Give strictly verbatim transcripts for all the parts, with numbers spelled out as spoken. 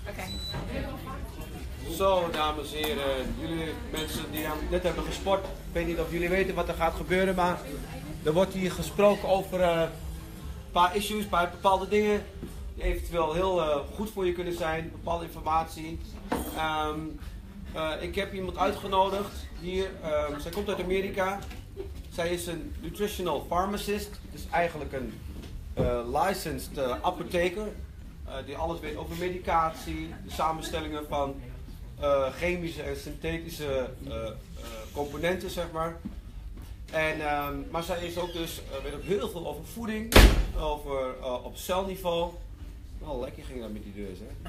Okay. Zo, dames en heren, jullie mensen die net hebben gesport, ik weet niet of jullie weten wat er gaat gebeuren, maar er wordt hier gesproken over uh, een paar issues, een paar bepaalde dingen die eventueel heel uh, goed voor je kunnen zijn, bepaalde informatie. Um, uh, ik heb iemand uitgenodigd hier, um, zij komt uit Amerika, zij is een nutritional pharmacist, dus eigenlijk een uh, licensed uh, apotheker. Uh, die alles weet over medicatie, de samenstellingen van uh, chemische en synthetische uh, uh, componenten, zeg maar. En, uh, maar zij is ook dus, uh, weet ook heel veel over voeding, over uh, op celniveau. Oh, lekker ging dat met die deur, hè?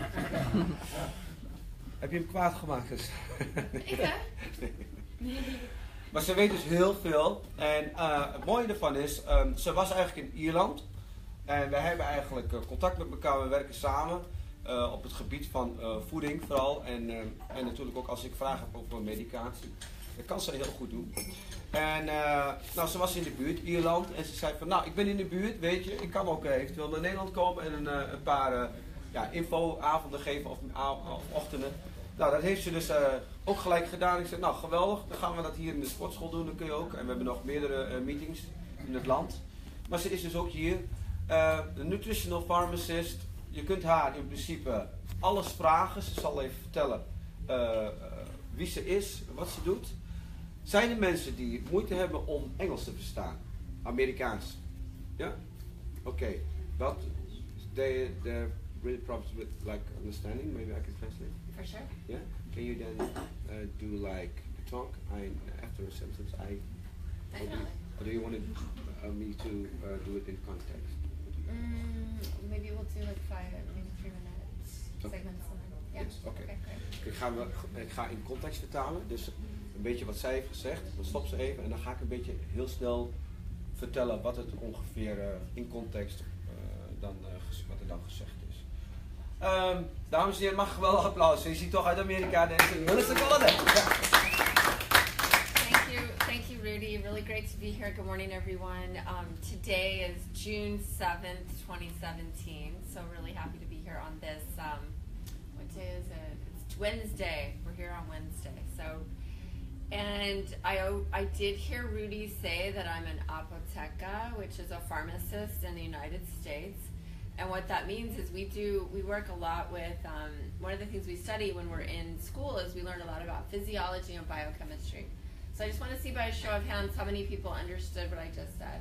Heb je hem kwaad gemaakt? Dus? Ik hè? Nee. Maar ze weet dus heel veel. En uh, het mooie ervan is, um, ze was eigenlijk in Ierland. En wij hebben eigenlijk uh, contact met elkaar, we werken samen uh, op het gebied van uh, voeding vooral. En, uh, en natuurlijk ook als ik vragen heb over medicatie. Dat kan ze heel goed doen. En uh, nou, ze was in de buurt, Ierland, en ze zei van, nou, ik ben in de buurt, weet je, ik kan ook uh, eventueel naar Nederland komen en een, uh, een paar uh, ja, infoavonden geven of, of ochtenden. Nou, dat heeft ze dus uh, ook gelijk gedaan. Ik zei, nou, geweldig, dan gaan we dat hier in de sportschool doen, dat kun je ook. En we hebben nog meerdere uh, meetings in het land. Maar ze is dus ook hier. Uh, een nutritional pharmacist, je kunt haar in principe alles vragen. Ze zal even vertellen uh, uh, wie ze is, wat ze doet. Zijn er mensen die moeite hebben om Engels te verstaan? Amerikaans? Ja? Oké. Okay. But they, they're really problems with like understanding. Maybe I can translate. For sure. Yeah? Can you then uh, do like the talk? I, after a sentence I... Definitely. Or do you want uh, me to uh, do it in context? Mm, maybe we'll do like five, maybe three minutes Okay. segments. And then, yeah. Yes, okay. Okay, great. Ik ga, ik ga in context vertalen, dus een beetje wat zij heeft gezegd, dan stop ze even en dan ga ik een beetje heel snel vertellen wat het ongeveer uh, in context uh, dan, uh, wat er dan gezegd is. Um, dames en heren, mag geweldig applaus. Je ziet toch uit Amerika, deze Melissa Collins. Thank you, thank you, Rudy. Really great to be here. Good morning, everyone. Um, today is June seventh, twenty seventeen. So really happy to be here on this. Um, what day is it? It's Wednesday. We're here on Wednesday. So, and I I did hear Rudy say that I'm an apoteca, which is a pharmacist in the United States. And what that means is we do, we work a lot with, um, one of the things we study when we're in school is we learn a lot about physiology and biochemistry. So I just want to see by a show of hands how many people understood what I just said.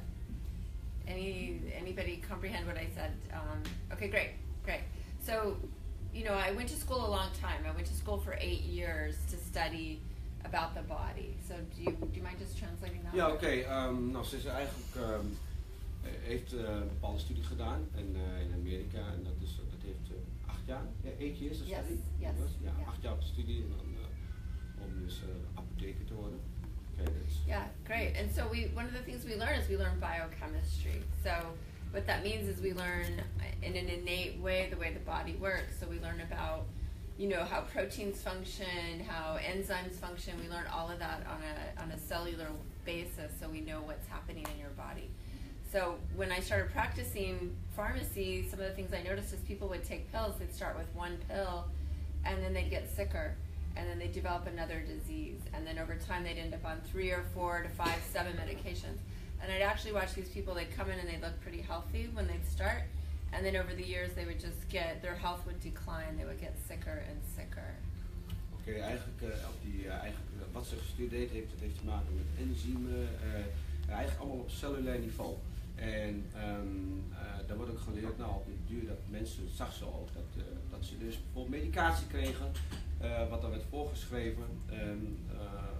Any anybody comprehend what I said? Um, okay, great, great. So, you know, I went to school a long time. I went to school for eight years to study about the body. So do you do you mind just translating that? Ja, oké. Okay. Um, nou, ze is eigenlijk um, heeft uh, een bepaalde studie gedaan in, uh, in Amerika en dat is dat heeft uh, acht jaar, ja, eight years of Yes, study. yes, Ja, yeah. acht jaar op studie en dan uh, om dus uh, apotheker te worden. Okay, yeah, great. And so we one of the things we learn is we learn biochemistry. So what that means is we learn in an innate way the way the body works. So we learn about, you know, how proteins function, how enzymes function. We learn all of that on a on a cellular basis, so we know what's happening in your body. So when I started practicing pharmacy, some of the things I noticed is people would take pills. They'd start with one pill, and then they'd get sicker. And then they develop another disease. And then over time they'd end up on three or four to five, seven medications. And I'd actually watch these people, they'd come in and they'd look pretty healthy when they'd start. And then over the years they would just get, their health would decline, they would get sicker and sicker. Oké, okay, eigenlijk, uh, op die, uh, eigenlijk uh, wat ze gestudeerd heeft, dat heeft te maken met enzymen, uh, eigenlijk allemaal op cellulair niveau. En um, uh, daar wordt ook geleerd, nou op de duur dat mensen, dat zag ze ook, dat, uh, dat ze dus bijvoorbeeld medicatie kregen, uh, wat dan werd voorgeschreven. Um, uh,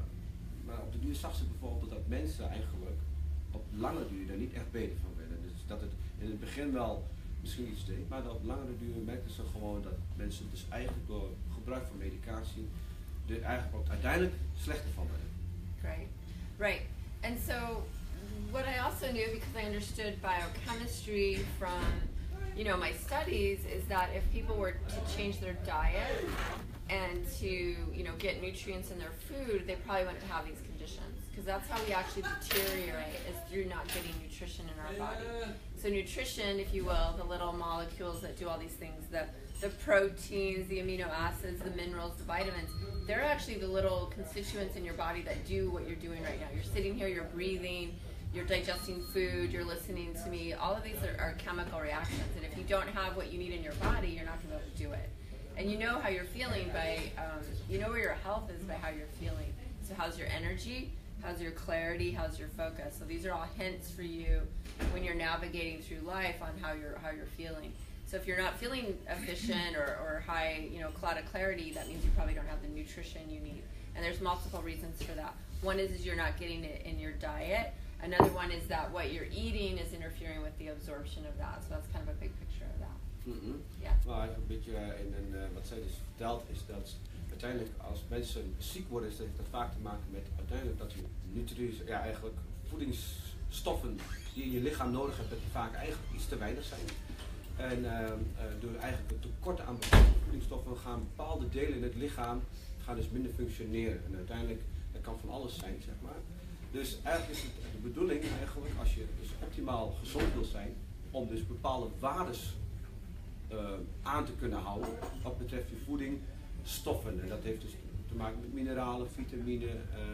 maar op de duur zag ze bijvoorbeeld dat mensen eigenlijk op lange duur daar niet echt beter van werden. Dus dat het in het begin wel misschien iets deed, maar op langere duur merkten ze gewoon dat mensen dus eigenlijk door gebruik van medicatie er eigenlijk ook uiteindelijk slechter van werden. Great, right. And so what I also knew, because I understood biochemistry from, you know, my studies, is that if people were to change their diet and to, you know, get nutrients in their food, they probably wouldn't have these conditions. Because that's how we actually deteriorate, is through not getting nutrition in our body. So nutrition, if you will, the little molecules that do all these things, the the proteins, the amino acids, the minerals, the vitamins, they're actually the little constituents in your body that do what you're doing right now. You're sitting here, you're breathing, you're digesting food, you're listening to me. All of these are, are chemical reactions, and if you don't have what you need in your body, you're not going to be able to do it. And you know how you're feeling by, um, you know where your health is by how you're feeling. So how's your energy? How's your clarity? How's your focus? So these are all hints for you when you're navigating through life on how you're how you're feeling. So if you're not feeling efficient or, or high, you know, cloud of clarity, that means you probably don't have the nutrition you need. And there's multiple reasons for that. One is, is you're not getting it in your diet. Another one is that what you're eating is interfering with the absorption of that. So that's kind of a big picture of that. Mm-hmm. Yeah. Maar een beetje in een, uh, wat zij dus vertelt is dat uiteindelijk als mensen ziek worden, is dat heeft dat vaak te maken met uiteindelijk dat je nutriënten, ja eigenlijk voedingsstoffen die in je lichaam nodig hebt, dat die vaak eigenlijk iets te weinig zijn. En uh, uh, door eigenlijk een tekort aan bepaalde voedingsstoffen gaan bepaalde delen in het lichaam gaan dus minder functioneren. En uiteindelijk, dat kan van alles zijn, zeg maar. Dus eigenlijk is het de bedoeling eigenlijk, als je dus optimaal gezond wil zijn, om dus bepaalde waardes uh, aan te kunnen houden, wat betreft je voeding, stoffen. En dat heeft dus te maken met mineralen, vitamine,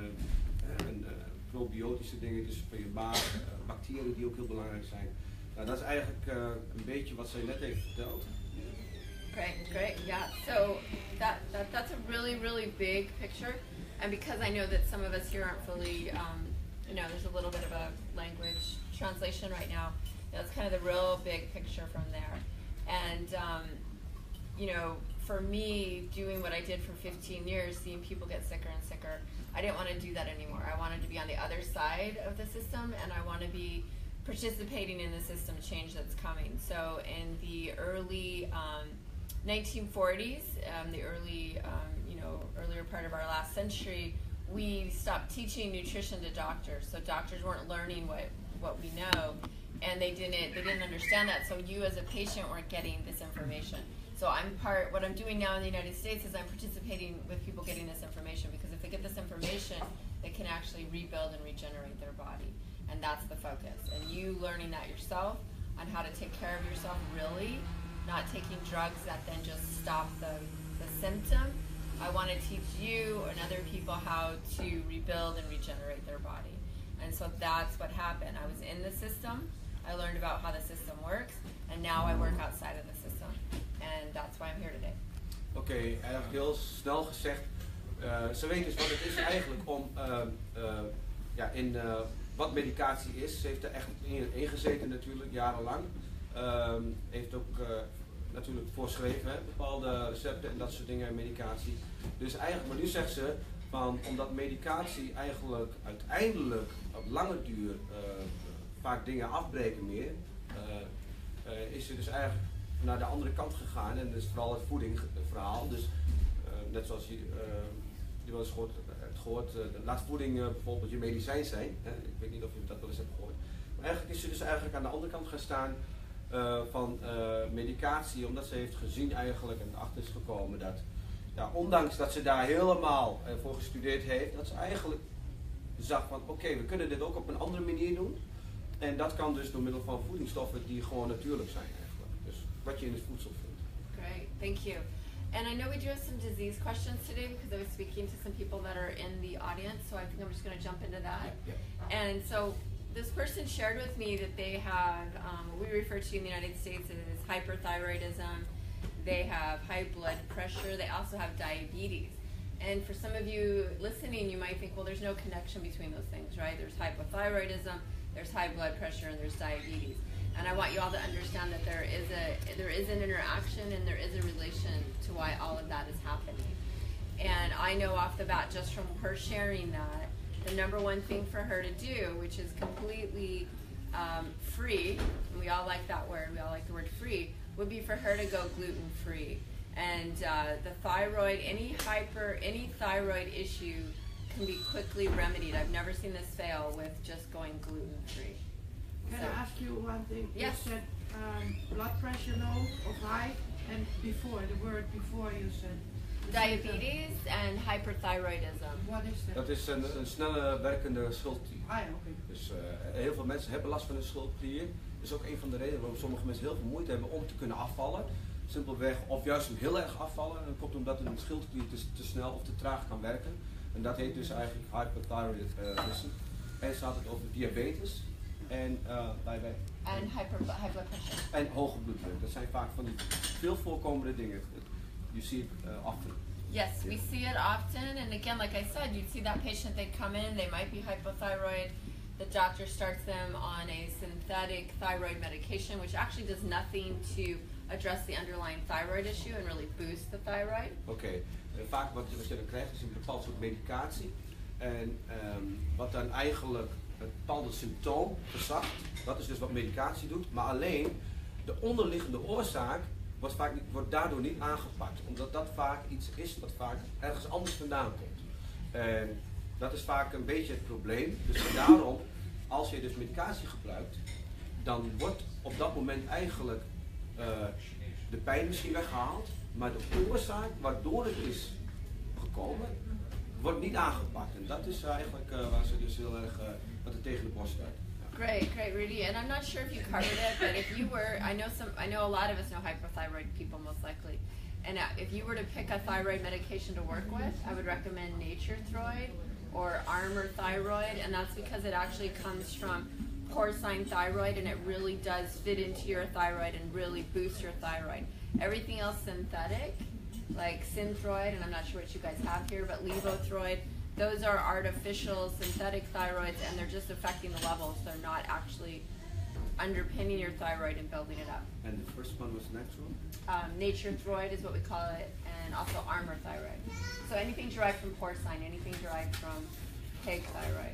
uh, en uh, probiotische dingen, dus voor je maag, uh, bacteriën die ook heel belangrijk zijn. Nou, dat is eigenlijk uh, een beetje wat zij net heeft verteld. Great, great, yeah. So that, that that's a really, really big picture. And because I know that some of us here aren't fully, um, you know, there's a little bit of a language translation right now. That's kind of the real big picture from there. And, um, you know, for me, doing what I did for fifteen years, seeing people get sicker and sicker, I didn't want to do that anymore. I wanted to be on the other side of the system, and I want to be participating in the system change that's coming. So in the early um, nineteen forties, um, the early, um, you know, earlier part of our last century, we stopped teaching nutrition to doctors. So doctors weren't learning what, what we know, and they didn't they didn't understand that. So you as a patient weren't getting this information. So I'm part, what I'm doing now in the United States is I'm participating with people getting this information, because if they get this information, they can actually rebuild and regenerate their body. And that's the focus. And you learning that yourself, on how to take care of yourself really, not taking drugs that then just stop the, the symptom. I want to teach you and other people how to rebuild and regenerate their body. And so that's what happened. I was in the system, I learned about how the system works, and now I work outside of the system. And that's why I'm here today. Oké, okay, eigenlijk heel snel gezegd. Uh, ze weet dus wat het is eigenlijk om uh, uh, ja, in uh, wat medicatie is. Ze heeft er echt in, in gezeten natuurlijk, jarenlang. Uh, heeft ook uh, natuurlijk voorschreven, hè, bepaalde recepten en dat soort dingen en medicatie. Dus eigenlijk, maar nu zegt ze van omdat medicatie eigenlijk uiteindelijk op lange duur uh, vaak dingen afbreken meer, uh, uh, is ze dus eigenlijk naar de andere kant gegaan en dus vooral het voedingsverhaal. Dus uh, net zoals je, uh, je wel eens gehoord, het gehoord uh, laat voeding uh, bijvoorbeeld je medicijn zijn. Hè? Ik weet niet of je dat wel eens hebt gehoord. Maar eigenlijk is ze dus eigenlijk aan de andere kant gaan staan uh, van uh, medicatie, omdat ze heeft gezien eigenlijk en erachter is gekomen dat, ja, ondanks dat ze daar helemaal uh, voor gestudeerd heeft, dat ze eigenlijk zag van oké, okay, we kunnen dit ook op een andere manier doen. En dat kan dus door middel van voedingsstoffen die gewoon natuurlijk zijn eigenlijk. Dus wat je in het voedsel vindt. Great, thank you. And I know we do have some disease questions today because I was speaking to some people that are in the audience, so I think I'm just going to jump into that. Yeah, yeah. And so this person shared with me that they have um, what we refer to in the United States as hyperthyroidism. They have high blood pressure. They also have diabetes. And for some of you listening, you might think, well, there's no connection between those things, right? There's hypothyroidism, there's high blood pressure, and there's diabetes. And I want you all to understand that there is a there is an interaction and there is a relation to why all of that is happening. And I know off the bat, just from her sharing that, the number one thing for her to do, which is completely um, free, and we all like that word, we all like the word free, would be for her to go gluten-free. And uh, the thyroid, any hyper, any thyroid issue can be quickly remedied. I've never seen this fail with just going gluten-free. Can so. I ask you one thing? Yes. You said um, blood pressure low or high, and before, the word before you said? Diabetes and hyperthyroidism. What is that? Dat is een, een snelle werkende schildklier. Ah ja, oké. Okay. Dus uh, heel veel mensen hebben last van een schildklier. Dat is ook een van de redenen waarom sommige mensen heel veel moeite hebben om te kunnen afvallen. Simpelweg, of juist hem heel erg afvallen. Dat komt omdat een schildklier te, te snel of te traag kan werken. En dat heet dus eigenlijk hyperthyroidism. En ze had het over diabetes en uh, bij wij. And hyper, high blood pressure. En hoge bloeddruk. Dat zijn vaak van die veel voorkomende dingen. You see it uh, often. Yes, we see it often, and again, like I said, you'd see that patient, they come in, they might be hypothyroid, the doctor starts them on a synthetic thyroid medication, which actually does nothing to address the underlying thyroid issue and really boost the thyroid. Oké, okay. uh, vaak wat, wat je dan krijgt is een bepaald soort medicatie. En um, wat dan eigenlijk een bepaalde symptoom verzacht, dat is dus wat medicatie doet, maar alleen de onderliggende oorzaak wordt, vaak niet, wordt daardoor niet aangepakt, omdat dat vaak iets is wat vaak ergens anders vandaan komt. En dat is vaak een beetje het probleem, dus daarom, als je dus medicatie gebruikt, dan wordt op dat moment eigenlijk uh, de pijn misschien weggehaald, maar de oorzaak waardoor het is gekomen, wordt niet aangepakt. En dat is eigenlijk uh, waar ze dus heel erg uh, wat er tegen de borst staat. Great, great, Rudy. And I'm not sure if you covered it, but if you were, I know some, I know a lot of us know hypothyroid people most likely. And uh, if you were to pick a thyroid medication to work with, I would recommend Nature-Throid or Armour Thyroid, and that's because it actually comes from porcine thyroid, and it really does fit into your thyroid and really boost your thyroid. Everything else synthetic, like Synthroid, and I'm not sure what you guys have here, but Levothyroid, those are artificial synthetic thyroids, and they're just affecting the levels. They're not actually underpinning your thyroid and building it up. And the first one was natural? Um, Nature-Throid is what we call it, and also Armour Thyroid. So anything derived from porcine, anything derived from pig thyroid.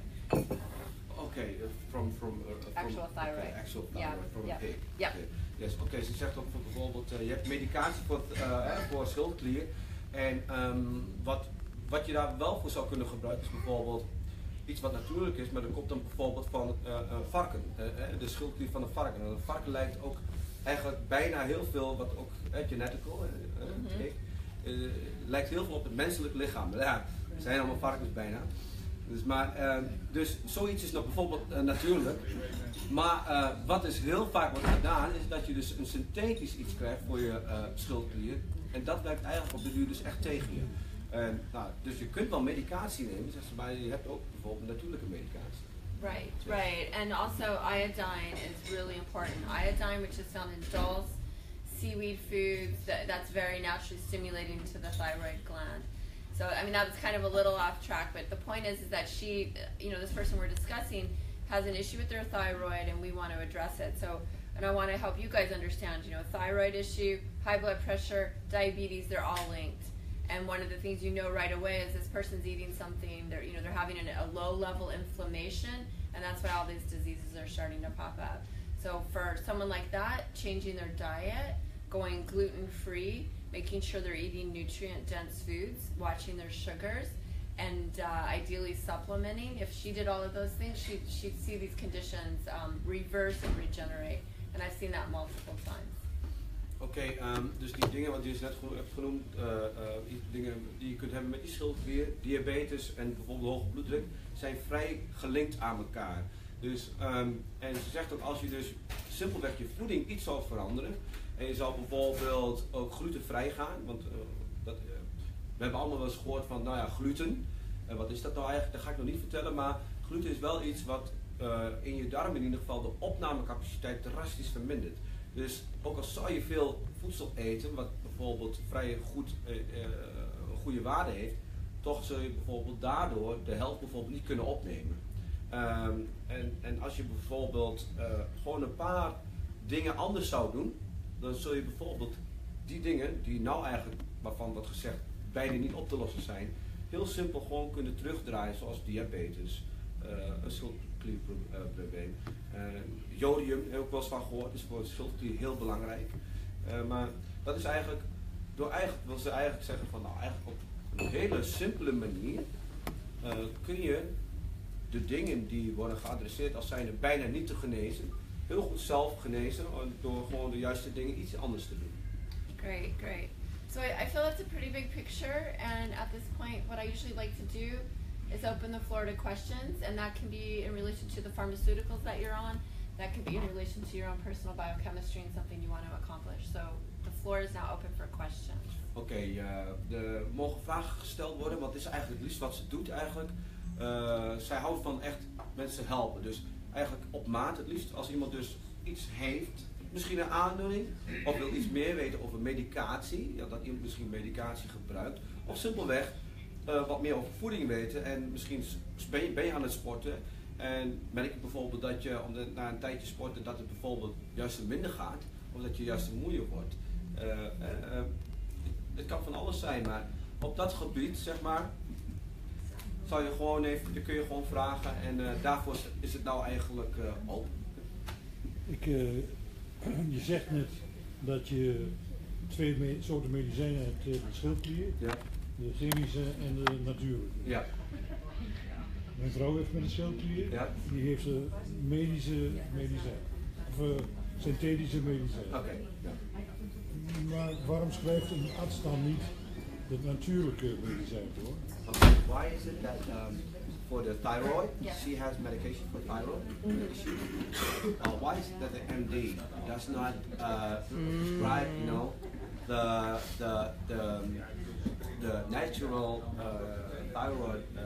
Okay, uh, from from, uh, from actual thyroid. Okay, actual thyroid yeah. from yeah. a pig. Yeah. Okay. Yes. Oké, okay, ze zegt ook bijvoorbeeld, uh, je hebt medicatie voor, uh, voor schildklier en um, wat wat je daar wel voor zou kunnen gebruiken is bijvoorbeeld iets wat natuurlijk is, maar dat komt dan bijvoorbeeld van uh, een varken, uh, de schildklier van een varken. En een varken lijkt ook eigenlijk bijna heel veel, wat ook uh, genetical, uh, uh, mm-hmm. uh, lijkt heel veel op het menselijk lichaam. Ja, we zijn allemaal varkens bijna. Dus, maar, uh, dus zoiets is nog bijvoorbeeld uh, natuurlijk. Maar uh, wat dus heel vaak wordt gedaan, is dat je dus een synthetisch iets krijgt voor je uh, schildklier. En dat werkt eigenlijk op de duur dus echt tegen je. En, nou, dus je kunt wel medicatie nemen, maar je hebt ook bijvoorbeeld natuurlijke medicatie. Right, right. And also iodine is really important. Iodine, which is found in dulse, seaweed foods, that, that's very naturally stimulating to the thyroid gland. So, I mean, that was kind of a little off track, but the point is, is that she, you know, this person we're discussing has an issue with their thyroid, and we want to address it. So, and I want to help you guys understand, you know, thyroid issue, high blood pressure, diabetes, they're all linked. And one of the things you know right away is this person's eating something, they're, you know, they're having an, a low level inflammation, and that's why all these diseases are starting to pop up. So for someone like that, changing their diet, going gluten-free, making sure they're eating nutrient-dense foods, watching their sugars, and uh, ideally supplementing. If she did all of those things, she, she'd see these conditions um, reverse and regenerate. And I've seen that multiple times. Oké, okay, um, dus die dingen wat je dus net hebt genoemd, uh, uh, die dingen die je kunt hebben met die schildklier, diabetes en bijvoorbeeld hoge bloeddruk, zijn vrij gelinkt aan elkaar. Dus, um, en ze zegt ook, als je dus simpelweg je voeding iets zal veranderen, en je zal bijvoorbeeld ook glutenvrij gaan, want uh, dat, uh, we hebben allemaal wel eens gehoord van, nou ja, gluten, uh, wat is dat nou eigenlijk, dat ga ik nog niet vertellen, maar gluten is wel iets wat uh, in je darm in ieder geval de opnamecapaciteit drastisch vermindert. Dus ook al zou je veel voedsel eten, wat bijvoorbeeld vrij goed, uh, uh, een goede waarde heeft, toch zul je bijvoorbeeld daardoor de helft bijvoorbeeld niet kunnen opnemen. Um, en, en als je bijvoorbeeld uh, gewoon een paar dingen anders zou doen, dan zul je bijvoorbeeld die dingen die nou eigenlijk, waarvan wordt gezegd, bijna niet op te lossen zijn, heel simpel gewoon kunnen terugdraaien, zoals diabetes, uh, een schildklierprobleem. Uh, jodium, heb ik wel eens van gehoord, is voor de schildklier heel belangrijk. Uh, maar dat is eigenlijk, door eigenlijk, wil ze eigenlijk zeggen van, nou eigenlijk op een hele simpele manier uh, kun je de dingen die worden geadresseerd als zijnde bijna niet te genezen, heel goed zelf genezen door gewoon de juiste dingen iets anders te doen. Great, great. So I, I feel that's a pretty big picture, and at this point what I usually like to do is open the floor to questions, and that can be in relation to the pharmaceuticals that you're on, that could be in relation to your own personal biochemistry and something you want to accomplish. So the floor is now open for questions. Oké, okay, uh, er mogen vragen gesteld worden, want het is eigenlijk het liefst wat ze doet eigenlijk. Uh, zij houdt van echt mensen helpen. Dus eigenlijk op maat het liefst als iemand dus iets heeft, misschien een aandoening, of wil iets meer weten over medicatie, ja, dat iemand misschien medicatie gebruikt, of simpelweg uh, wat meer over voeding weten en misschien ben je, ben je aan het sporten en merk je bijvoorbeeld dat je om de, na een tijdje sporten dat het bijvoorbeeld juist minder gaat, of dat je juist moeier wordt. Uh, uh, uh, het kan van alles zijn, maar op dat gebied, zeg maar, zou je gewoon even, dan kun je gewoon vragen en uh, daarvoor is het nou eigenlijk uh, open. Ik, uh, je zegt net dat je twee me soorten medicijnen hebt, de schildklier, ja. de chemische en de natuurlijke. Ja. Mijn vrouw heeft met de schildklier, ja. die heeft een medische medicijn, of uh, synthetische medicijn. Oké. Okay. Ja. Maar waarom schrijft een arts dan niet het natuurlijke medicijn voor? Okay. Why is it that um, for the thyroid, yeah. she has medication for thyroid issue? Uh, why is it that the M D does not uh, prescribe, you know, the the the um, the natural uh, thyroid uh,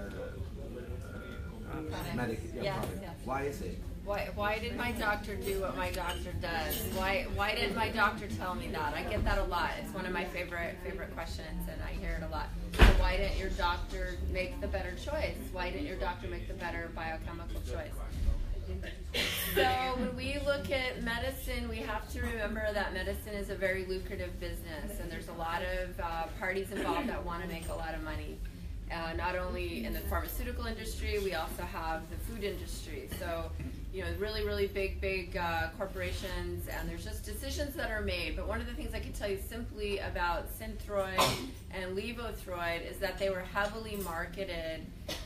uh, medication? Yes, yes. Why is it? Why, why did my doctor do what my doctor does? Why, why did my doctor tell me that? I get that a lot. It's one of my favorite favorite questions, and I hear it a lot. So why didn't your doctor make the better choice? Why didn't your doctor make the better biochemical choice? So when we look at medicine, we have to remember that medicine is a very lucrative business, and there's a lot of uh, parties involved that want to make a lot of money. Uh, not only in the pharmaceutical industry, we also have the food industry. So, you know, really, really big, big uh, corporations, and there's just decisions that are made. But one of the things I can tell you simply about Synthroid and Levothyroid is that they were heavily marketed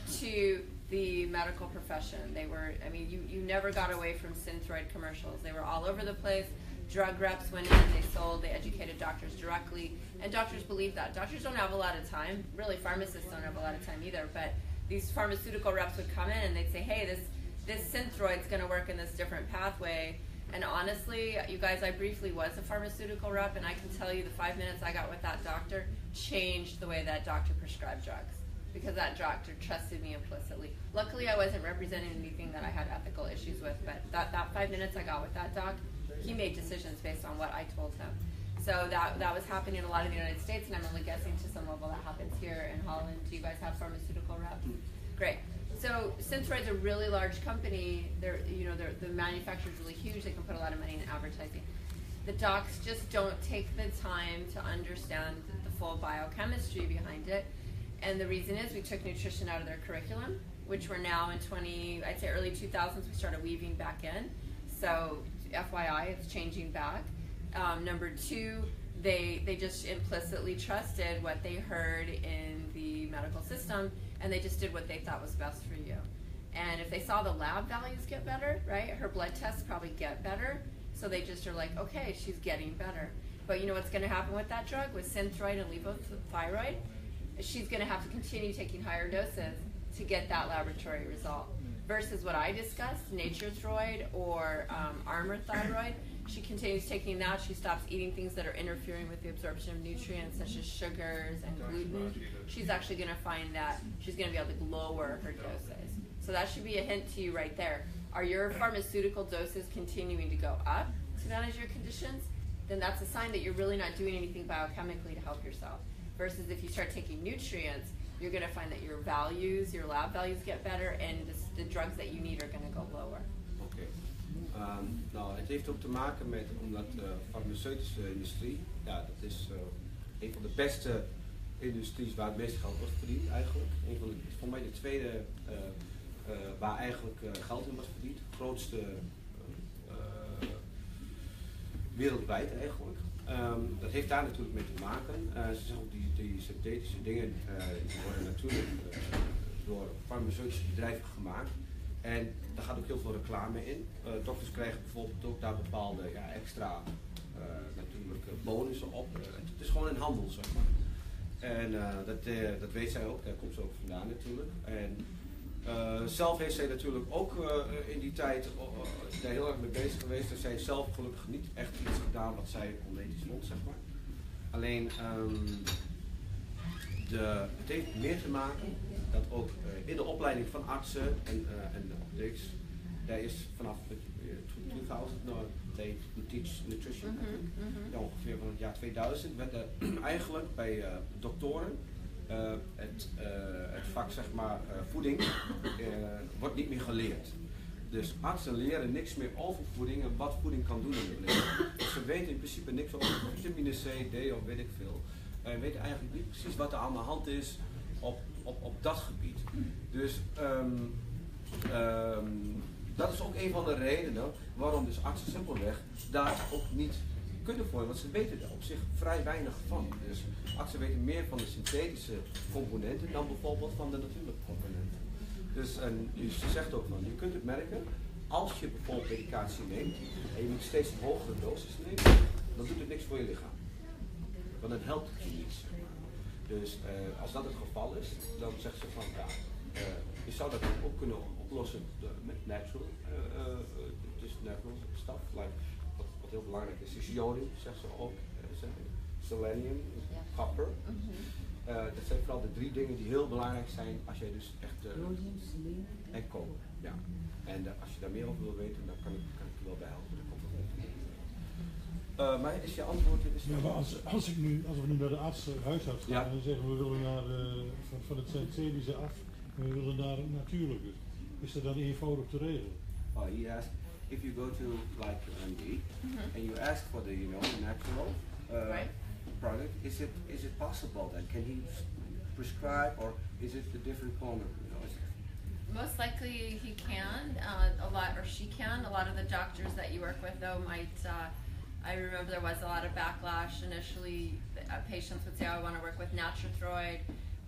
to the medical profession. They were, I mean, you, you never got away from Synthroid commercials. They were all over the place. Drug reps went in, they sold, they educated doctors directly, and doctors believe that. Doctors don't have a lot of time, really pharmacists don't have a lot of time either, but these pharmaceutical reps would come in and they'd say, hey, this, this Synthroid's gonna work in this different pathway, and honestly, you guys, I briefly was a pharmaceutical rep, and I can tell you the five minutes I got with that doctor changed the way that doctor prescribed drugs, because that doctor trusted me implicitly. Luckily, I wasn't representing anything that I had ethical issues with, but that, that five minutes I got with that doc, he made decisions based on what I told him. So that that was happening in a lot of the United States, and I'm only guessing to some level that happens here in Holland. Do you guys have pharmaceutical reps? Great. So Synthroid's a really large company. They're, you know, they're, the manufacturer's really huge. They can put a lot of money in advertising. The docs just don't take the time to understand the full biochemistry behind it. And the reason is we took nutrition out of their curriculum, which we're now in twenty, I'd say early two thousands, we started weaving back in. So F Y I, it's changing back. Um, number two, they they just implicitly trusted what they heard in the medical system, and they just did what they thought was best for you. And if they saw the lab values get better, right, her blood tests probably get better, so they just are like, okay, she's getting better. But you know what's going to happen with that drug, with Synthroid and Levothyroid? She's going to have to continue taking higher doses to get that laboratory result. Versus what I discussed, NatureThyroid or um, Armour Thyroid, she continues taking that. She stops eating things that are interfering with the absorption of nutrients, such as sugars and gluten. She's actually going to find that she's going to be able to lower her doses. So that should be a hint to you right there. Are your pharmaceutical doses continuing to go up to manage your conditions? Then that's a sign that you're really not doing anything biochemically to help yourself. Versus if you start taking nutrients, you're going to find that your values, your lab values get better, and the, the drugs that you need are going to go lower. Oké. Okay. Um, nou, het heeft ook te maken met, omdat de uh, farmaceutische industrie, ja, dat is uh, een van de beste industries waar het meeste geld wordt verdiend eigenlijk. Een van de, voor mij de tweede uh, uh, waar eigenlijk uh, geld in wordt verdiend. De grootste uh, uh, wereldwijd eigenlijk. Um, dat heeft daar natuurlijk mee te maken. Uh, ze zeggen ook die, die synthetische dingen uh, die worden natuurlijk uh, door farmaceutische bedrijven gemaakt. En daar gaat ook heel veel reclame in. Uh, dokters krijgen bijvoorbeeld ook daar bepaalde ja, extra uh, natuurlijk uh, bonussen op. Uh, het is gewoon een handel, zeg maar. En uh, dat, uh, dat weet zij ook, daar komt ze ook vandaan natuurlijk. En Uh, zelf heeft zij natuurlijk ook uh, in die tijd uh, daar heel erg mee bezig geweest. En zij heeft zelf gelukkig niet echt iets gedaan wat zij onethisch vond, zeg maar. Alleen, um, de, het heeft meer te maken dat ook uh, in de opleiding van artsen en, uh, en apothekers, daar is vanaf uh, tweeduizend, no, they teach nutrition, Mm-hmm, mm-hmm. ja, ongeveer van het jaar tweeduizend, werd er eigenlijk bij uh, doktoren uh, het, uh, het vak, zeg maar, uh, voeding uh, wordt niet meer geleerd. Dus artsen leren niks meer over voeding en wat voeding kan doen in het lichaam. Dus ze weten in principe niks over vitamine C, D of weet ik veel. En weten eigenlijk niet precies wat er aan de hand is op, op, op dat gebied. Dus um, um, dat is ook een van de redenen waarom dus artsen simpelweg daar ook niet kunnen voor, want ze weten er op zich vrij weinig van. Dus artsen weten meer van de synthetische componenten dan bijvoorbeeld van de natuurlijke componenten. Dus en, dus ze zegt ook van, je kunt het merken, als je bijvoorbeeld medicatie neemt en je moet steeds een hogere dosis nemen, dan doet het niks voor je lichaam. Want dan helpt het je niet. Zeg maar. Dus uh, als dat het geval is, dan zegt ze van ja, uh, je zou dat ook kunnen oplossen met natural, uh, uh, dus natural stuff, like, wat, wat heel belangrijk is, is jodium, zegt ze ook, uh, selenium, copper. Mm-hmm. Uh, dat zijn vooral de drie dingen die heel belangrijk zijn als jij dus echt uh, en koper. Ja. En uh, als je daar meer over wil weten, dan kan ik, kan ik je wel bij helpen. Uh, maar is je antwoord? Is ja, maar als, als, ik nu, als we nu naar de arts, huisarts gaan ja. en zeggen we willen naar, uh, van, van het synthetische af en we willen naar het natuurlijke, is dat dan eenvoudig te regelen? Oh, he asked if you go to like an M D mm-hmm. and you ask for the you know natural uh, right. product, is it is it possible then? Can he prescribe or is it a different corner? You know, most likely he can, uh, a lot, or she can. A lot of the doctors that you work with though might, uh, I remember there was a lot of backlash initially. Uh, patients would say, oh, I want to work with Natrathroid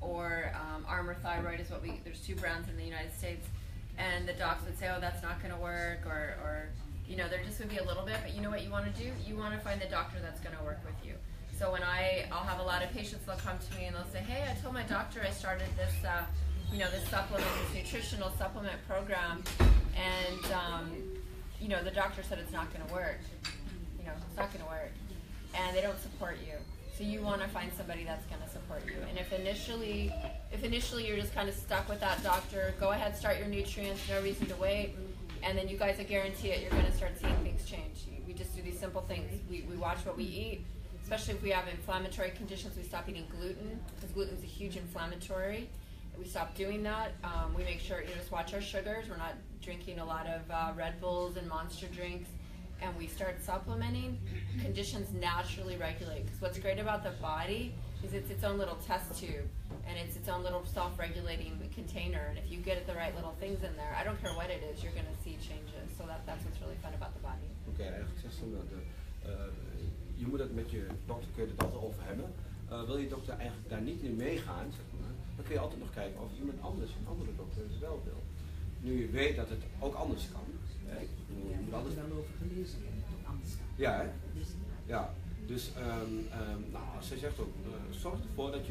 or um, Armor Thyroid is what we, there's two brands in the United States. And the docs would say, oh, that's not going to work, or, or, you know, there just would be a little bit, but you know what you want to do? You want to find the doctor that's going to work with you. So when I, I'll have a lot of patients, they'll come to me and they'll say, hey, I told my doctor I started this, uh, you know, this supplement, this nutritional supplement program, and, um, you know, the doctor said it's not going to work. You know, it's not going to work. And they don't support you. So you want to find somebody that's going to support you. And if initially, if initially you're just kind of stuck with that doctor, go ahead, start your nutrients, no reason to wait. And then you guys, I guarantee it, you're going to start seeing things change. We just do these simple things. We, we watch what we eat, especially if we have inflammatory conditions. We stop eating gluten, because gluten is a huge inflammatory. We stop doing that. Um, we make sure, you know, just watch our sugars. We're not drinking a lot of uh, Red Bulls and Monster drinks. And we start supplementing, conditions naturally regulate. Because what's great about the body is it's its own little test tube, and it's its own little self-regulating container. And if you get the right little things in there, I don't care what it is, you're going to see changes. So that, that's what's really fun about the body. Oké, okay, eigenlijk zegt ze dat uh, je moet het met je dokter, kun je het altijd over hebben. Uh, wil je dokter eigenlijk daar niet in meegaan, zeg maar, dan kun je altijd nog kijken of iemand anders, een andere dokter, het wel wil. Nu je weet dat het ook anders kan. Hè? Je moet ja, er wel over gelezen, dat het ook anders kan. Ja, hè? Ja. Dus um, um, nou, zij zegt ook, uh, zorg ervoor dat je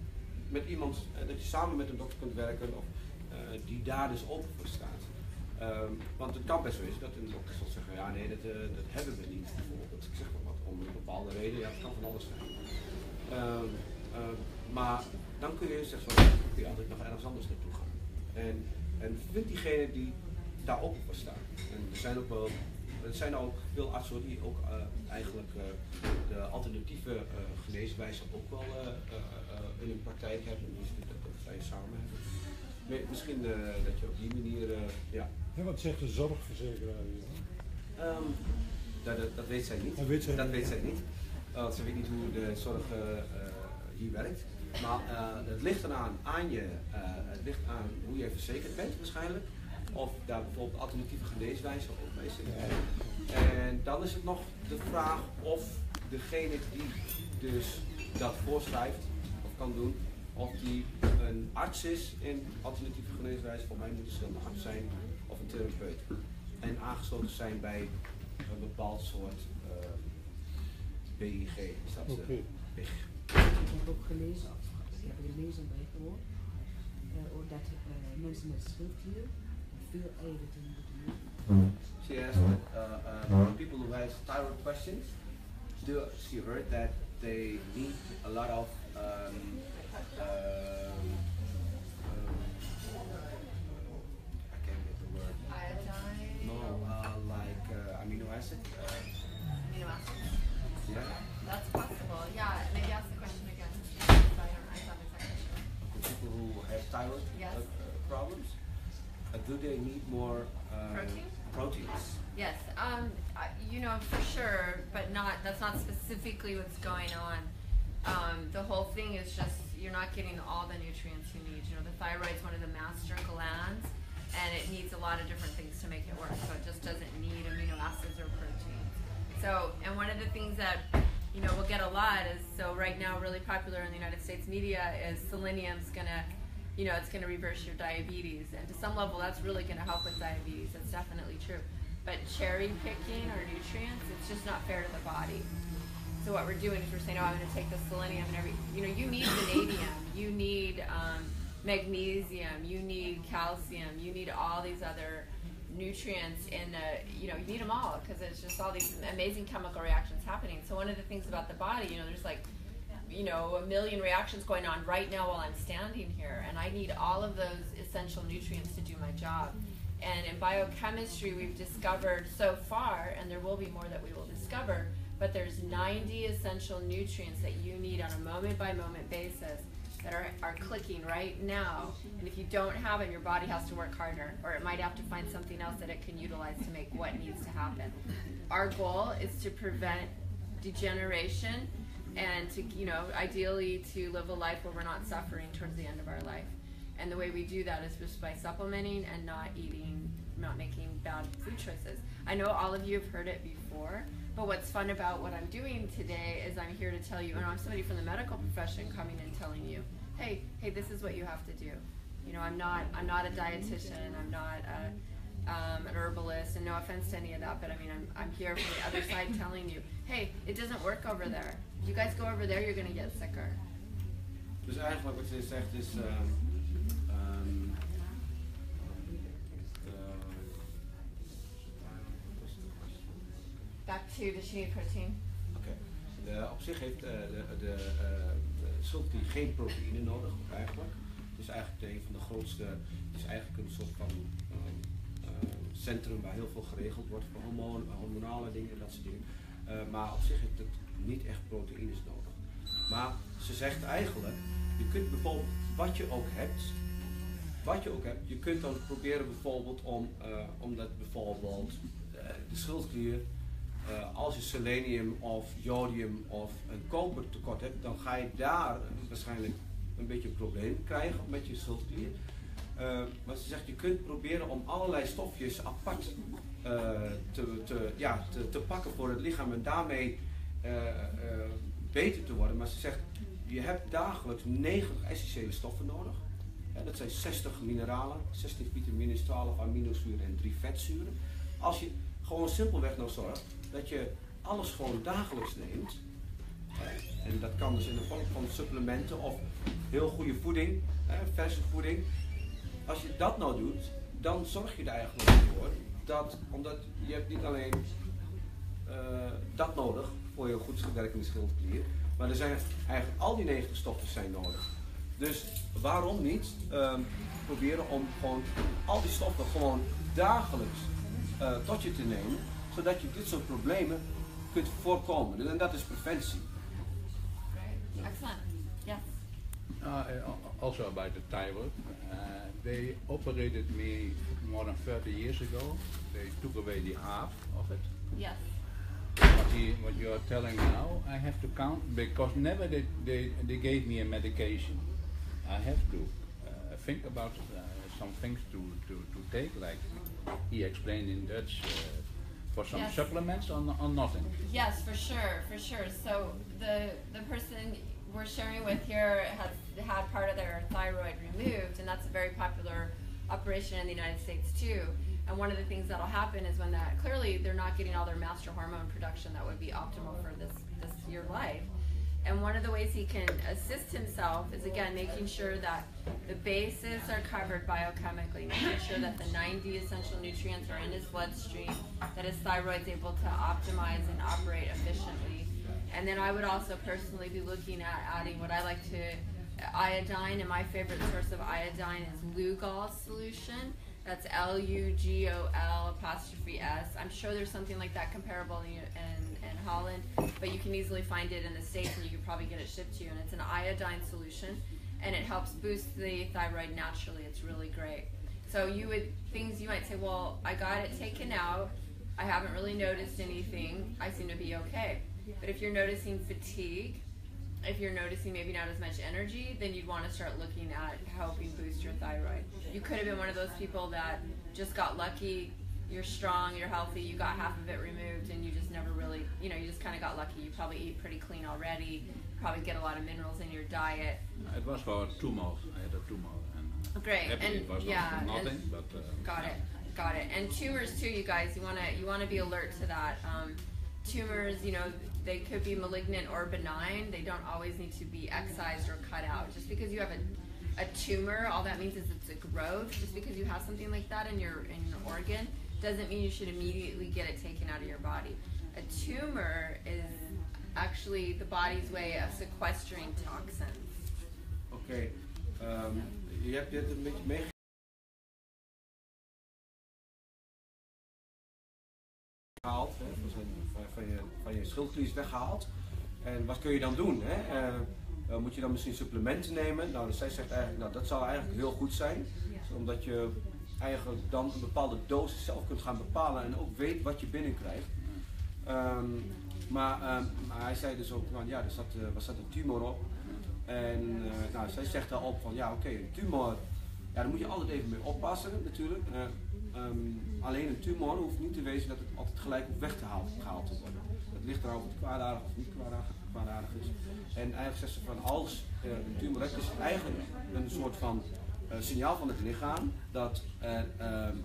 met iemand, uh, dat je samen met een dokter kunt werken of uh, die daar dus open voor staat. Um, want het kan best wezen dat een dokter zal zeggen, ja nee, dat, uh, dat hebben we niet bijvoorbeeld. Ik zeg maar wat, om een bepaalde reden, ja, het kan van alles zijn. Um, um, maar dan kun je zeggen, kun je altijd nog ergens anders naartoe gaan. En, en vind diegene die daar open voor staan. En er zijn ook wel, er zijn ook veel artsen die ook uh, eigenlijk uh, de alternatieve uh, geneeswijze ook wel uh, uh, uh, in hun praktijk hebben. Dus dat, dat ga je samen hebben. Nee, misschien uh, dat je op die manier, uh, ja. En wat zegt de zorgverzekeraar hier? Um, dat, dat, dat weet zij niet. Dat weet zij dat niet. weet zij niet. Uh, want ze weet niet hoe de zorg uh, uh, hier werkt. Maar uh, het ligt eraan aan je, uh, het ligt aan hoe je verzekerd bent waarschijnlijk. Of daar bijvoorbeeld alternatieve geneeswijzen ook bij zit. En dan is het nog de vraag of degene die dus dat voorschrijft of kan doen, of die een arts is in alternatieve geneeswijze. Voor mij moet het een arts zijn of een therapeut. En aangesloten zijn bij een bepaald soort uh, B I G. Is dat okay. B I G? Ik heb ook gelezen, of ik heb gelezen bij gehoord, uh, of dat uh, mensen met schildklier veel eiwitten moeten eten. She asked uh, uh, people who has thyroid questions. Do she heard that they need a lot of um, um, um, I can't get the word. Iodine. No, uh, like uh, amino acid. Uh, Amino acids. yeah. That's possible. Yeah, maybe ask the question again. So I don't. I'm not exactly sure. For people who have thyroid Yes. uh, uh, problems, uh, do they need more um, Protein? proteins? Yes, um, I- you know, for sure, but not, that's not specifically what's going on. Um, the whole thing is just, you're not getting all the nutrients you need. You know, the thyroid's one of the master glands, and it needs a lot of different things to make it work, so it just doesn't need amino acids or proteins. So, and one of the things that, you know, we'll get a lot is, so right now really popular in the United States media is selenium's gonna, you know, it's gonna reverse your diabetes, and to some level that's really gonna help with diabetes, that's definitely true. But cherry picking or nutrients, it's just not fair to the body. So what we're doing is we're saying, oh, I'm going to take the selenium and every, you know, you need vanadium, you need um, magnesium, you need calcium, you need all these other nutrients in the, you know, you need them all because it's just all these amazing chemical reactions happening. So one of the things about the body, you know, there's like, you know, a million reactions going on right now while I'm standing here, and I need all of those essential nutrients to do my job. And in biochemistry, we've discovered so far, and there will be more that we will discover, but there's ninety essential nutrients that you need on a moment-by-moment basis that are, are clicking right now. And if you don't have them, your body has to work harder, or it might have to find something else that it can utilize to make what needs to happen. Our goal is to prevent degeneration and to, you know, ideally to live a life where we're not suffering towards the end of our life. And the way we do that is just by supplementing and not eating, not making bad food choices. I know all of you have heard it before, but what's fun about what I'm doing today is I'm here to tell you, and I'm somebody from the medical profession coming and telling you, hey, hey, this is what you have to do. You know, I'm not, I'm not a dietitian, I'm not a, um, an herbalist, and no offense to any of that, but I mean, I'm, I'm here from the other side telling you, hey, it doesn't work over there. If you guys go over there, you're gonna get sicker. Dus eigenlijk wat ze zegt is. Uh, um, Back to, does she need protein? Oké. Okay. Op zich heeft uh, de, de, uh, de schildklier geen proteïne nodig, eigenlijk. Het is eigenlijk een van de grootste, het is eigenlijk een soort van uh, uh, centrum waar heel veel geregeld wordt voor hormoon, hormonale dingen en dat soort dingen. Uh, maar op zich heeft het niet echt proteïnes nodig. Maar ze zegt eigenlijk, je kunt bijvoorbeeld, wat je ook hebt, wat je ook hebt, je kunt dan proberen bijvoorbeeld om, uh, omdat bijvoorbeeld uh, de schildklier, uh, als je selenium of jodium of een koper tekort hebt, dan ga je daar uh, waarschijnlijk een beetje een probleem krijgen met je schildklier. Uh, maar ze zegt, je kunt proberen om allerlei stofjes apart uh, te, te, ja, te, te pakken voor het lichaam en daarmee uh, uh, beter te worden. Maar ze zegt, je hebt dagelijks negentig essentiële stoffen nodig. Ja, dat zijn zestig mineralen, zestien vitamines, twaalf aminozuren en drie vetzuren. Als je gewoon simpelweg nog zorgt dat je alles gewoon dagelijks neemt, en dat kan dus in de vorm van supplementen of heel goede voeding, verse voeding. Als je dat nou doet, dan zorg je er eigenlijk voor dat, omdat je hebt niet alleen uh, dat nodig voor je goed werkende schildklier, maar er zijn eigenlijk al die negentig stoffen zijn nodig. Dus waarom niet um, proberen om gewoon al die stoffen gewoon dagelijks uh, tot je te nemen, zodat je dit soort problemen kunt voorkomen. En dat is preventie. Great. Excellent. Yes. Uh, also about the thyroid, uh, they operated me more than thirty years ago. They took away the half of it. Yes. What, he, what you are telling now, I have to count, because never they, they, they gave me a medication. I have to uh, think about uh, some things to, to, to take, like he explained in Dutch, uh, for some Yes. supplements or, or nothing. Yes, for sure, for sure. So the the person we're sharing with here has had part of their thyroid removed, and that's a very popular operation in the United States too. And one of the things that'll happen is when that, clearly they're not getting all their master hormone production that would be optimal for this, this your life. And one of the ways he can assist himself is, again, making sure that the bases are covered biochemically, making sure that the ninety essential nutrients are in his bloodstream, that his thyroid's able to optimize and operate efficiently. And then I would also personally be looking at adding what I like to iodine, and my favorite source of iodine is Lugol solution. That's L U G O L apostrophe S. I'm sure there's something like that comparable in, in, in Holland, but you can easily find it in the States, and you can probably get it shipped to you. And it's an iodine solution, and it helps boost the thyroid naturally. It's really great. So you would, things you might say, well, I got it taken out. I haven't really noticed anything. I seem to be okay. But if you're noticing fatigue, if you're noticing maybe not as much energy, then you'd want to start looking at helping boost your thyroid. You could have been one of those people that just got lucky. You're strong, you're healthy, you got half of it removed, and you just never really, you know, you just kind of got lucky. You probably eat pretty clean already, probably get a lot of minerals in your diet. It was for a tumor. I had a tumor. And Great, happily and it was yeah, not nothing, and but uh, got it, got it. And tumors too, you guys. You wanna you wanna be alert to that. Um, tumors, you know, they could be malignant or benign. They don't always need to be excised or cut out. Just because you have a, a tumor, all that means is it's a growth. Just because you have something like that in your in your organ doesn't mean you should immediately get it taken out of your body. A tumor is actually the body's way of sequestering toxins. Oké, okay. um, je hebt dit een beetje meegegeven. Gehaald, hè, van, zijn, van, van, je, van je schildklier is weggehaald. En wat kun je dan doen? Hè? Uh, uh, moet je dan misschien supplementen nemen? Nou, dus zij zegt eigenlijk, nou, dat zou eigenlijk heel goed zijn. Dus omdat je eigenlijk dan een bepaalde dosis zelf kunt gaan bepalen en ook weet wat je binnenkrijgt. Um, maar, um, maar hij zei dus ook, nou, ja, er zat, uh, er zat een tumor op. En uh, nou, zij zegt daarop van, ja, oké, okay, een tumor, ja, daar moet je altijd even mee oppassen natuurlijk. Uh, um, alleen een tumor hoeft niet te wezen dat het altijd gelijk hoeft weg te haal, gehaald te worden. Het ligt eraan of het kwaadaardig of niet kwaadaardig, kwaadaardig is. En eigenlijk zegt ze van, als uh, een tumor hebt, is het eigenlijk een soort van uh, signaal van het lichaam dat er, um,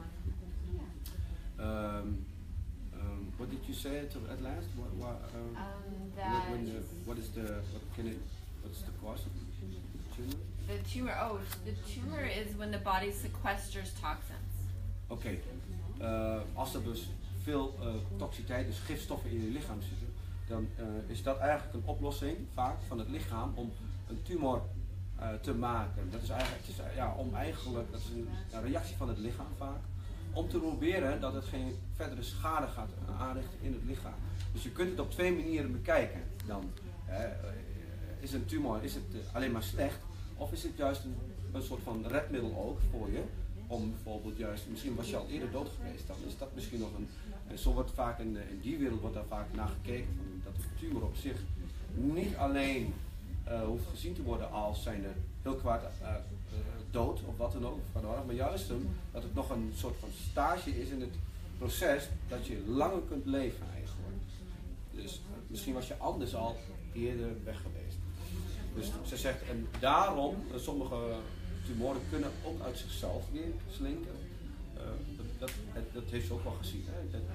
um, um, what did you say at, at last? What, what, um, Um, when, that when the, what is the, what can it, what's the cause of the tumor? the tumor. Oh, the tumor is when the body sequesters toxins. Oké, okay. uh, als er dus veel uh, toxiteit, dus gifstoffen in je lichaam zitten, dan uh, is dat eigenlijk een oplossing vaak van het lichaam om een tumor uh, te maken. Dat is eigenlijk, het is, ja, om eigenlijk, dat is een, een reactie van het lichaam vaak, om te proberen dat het geen verdere schade gaat aanrichten in het lichaam. Dus je kunt het op twee manieren bekijken. Dan uh, is een tumor, is het uh, alleen maar slecht, of is het juist een, een soort van redmiddel ook voor je? Om bijvoorbeeld juist, misschien was je al eerder dood geweest, dan is dat misschien nog een, en zo wordt vaak in, in die wereld wordt daar vaak naar gekeken, van, dat de tumor op zich niet alleen uh, hoeft gezien te worden als zijnde heel kwaad uh, uh, dood of wat dan ook, maar juist hem, dat het nog een soort van stage is in het proces dat je langer kunt leven eigenlijk. Dus uh, misschien was je anders al eerder weg geweest. Dus ze zegt, en daarom, uh, sommige tumoren kunnen ook uit zichzelf weer slinken. Uh, dat, dat, dat heeft ze ook wel gezien. Hè? Dat,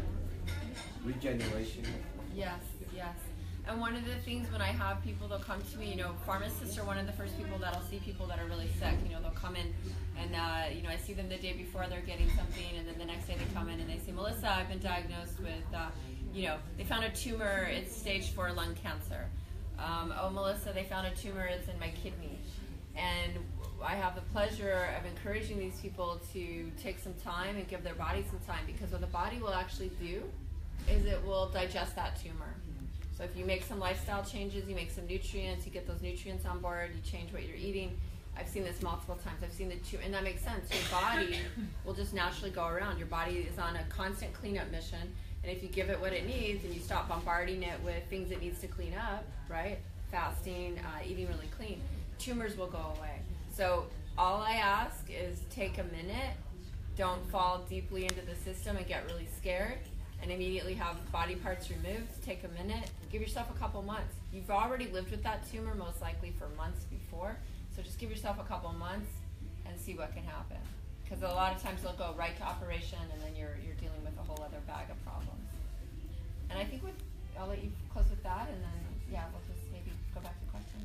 regeneration. Yes, yes. And one of the things when I have people that come to me, you know, pharmacists are one of the first people that'll see people that are really sick. You know, they'll come in and, uh, you know, I see them the day before they're getting something, and then the next day they come in and they say, Melissa, I've been diagnosed with, uh, you know, they found a tumor, it's stage four lung cancer. Um, oh, Melissa, they found a tumor, it's in my kidney. And I have the pleasure of encouraging these people to take some time and give their body some time, because what the body will actually do is it will digest that tumor. So if you make some lifestyle changes, you make some nutrients, you get those nutrients on board, you change what you're eating. I've seen this multiple times. I've seen the tumor, and that makes sense. Your body will just naturally go around. Your body is on a constant cleanup mission, and if you give it what it needs and you stop bombarding it with things it needs to clean up, right? Fasting, uh, eating really clean, tumors will go away. So all I ask is take a minute, don't fall deeply into the system and get really scared and immediately have body parts removed. Take a minute, give yourself a couple months. You've already lived with that tumor most likely for months before, so just give yourself a couple months and see what can happen. Because a lot of times they'll go right to operation and then you're, you're dealing with a whole other bag of problems. And I think with, I'll let you close with that, and then yeah, we'll just maybe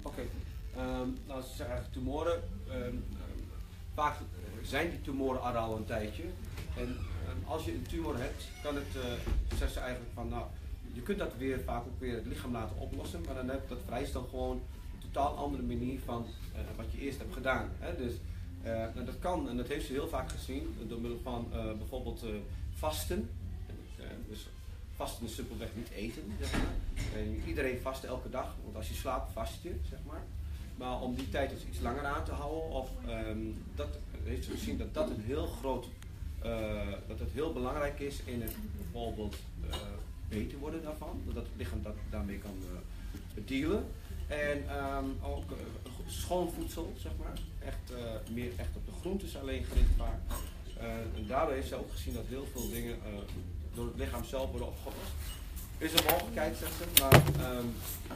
Oké, ehm, nou ze zeggen eigenlijk tumoren. ehm, ehm, vaak zijn die tumoren er al een tijdje. En ehm, als je een tumor hebt, kan het, uh, zeggen ze eigenlijk van, nou, je kunt dat weer vaak ook weer het lichaam laten oplossen, maar dan heb dat vereist dan gewoon een totaal andere manier van uh, wat je eerst hebt gedaan. Hè? Dus uh, nou, dat kan, en dat heeft ze heel vaak gezien, door middel van uh, bijvoorbeeld uh, vasten. Uh, dus vasten is simpelweg niet eten, zeg maar. En iedereen vast elke dag, want als je slaapt vast je, zeg maar. Maar om die tijd dus iets langer aan te houden, of um, dat heeft ze gezien dat dat een heel groot, uh, dat het heel belangrijk is in het bijvoorbeeld uh, beter worden daarvan, dat het lichaam dat daarmee kan uh, dealen. En um, ook uh, schoon voedsel, zeg maar. Echt uh, meer echt op de groentes alleen gericht vaak. Uh, en daarbij heeft ze ook gezien dat heel veel dingen uh, door het lichaam zelf worden opgelost. Is een mogelijkheid, zegt ze, maar um,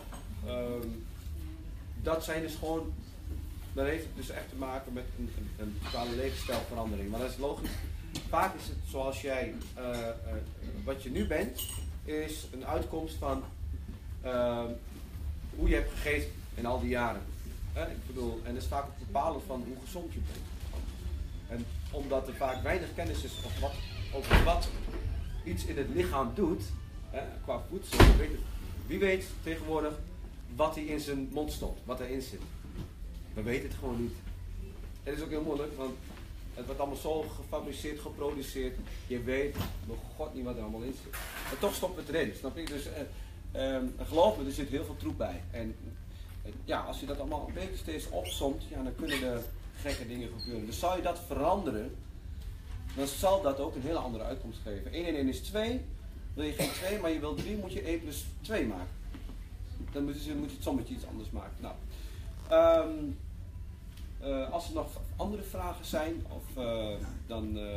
um, dat zijn dus gewoon, dan heeft het dus echt te maken met een, een, een totale levensstijlverandering. Maar dat is logisch. Vaak is het zoals jij, uh, uh, wat je nu bent, is een uitkomst van uh, hoe je hebt gegeten in al die jaren. Eh, ik bedoel, en dat is vaak ook bepalend van hoe gezond je bent. En omdat er vaak weinig kennis is over wat, over wat iets in het lichaam doet, eh, qua voedsel, weet het, wie weet tegenwoordig wat hij in zijn mond stopt, wat erin zit. We weten het gewoon niet. En dat is ook heel moeilijk, want het wordt allemaal zo gefabriceerd, geproduceerd. Je weet nog god niet wat er allemaal in zit. En toch stopt het erin, snap je? Dus uh, um, geloof me, er zit heel veel troep bij. En uh, ja, als je dat allemaal een beetje steeds opsomt, ja, dan kunnen er gekke dingen gebeuren. Dus zou je dat veranderen, dan zal dat ook een hele andere uitkomst geven. één en één is twee, wil je geen twee, maar je wil drie, moet je één plus twee maken. Dan moet je, moet je het sommetje iets anders maken. Nou, um, uh, als er nog andere vragen zijn, of uh, dan... Uh,